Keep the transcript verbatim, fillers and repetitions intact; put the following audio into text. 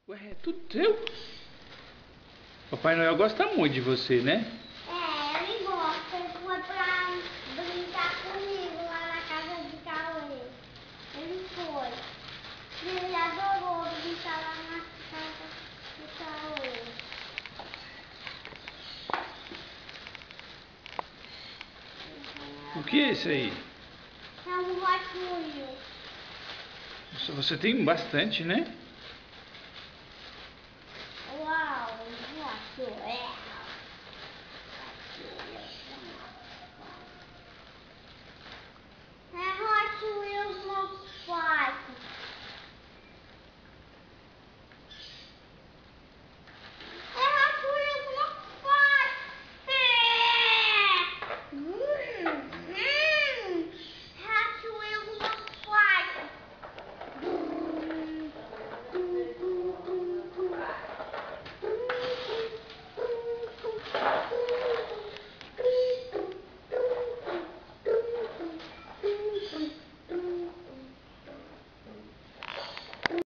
Ué, é tudo teu? Papai Noel gosta muito de você, né? É, ele gosta. Ele foi pra brincar comigo lá na casa de Cauê. Ele foi. E ele adorou brincar lá na casa de Cauê. O que é isso aí? É um ratinho. Você tem bastante, né?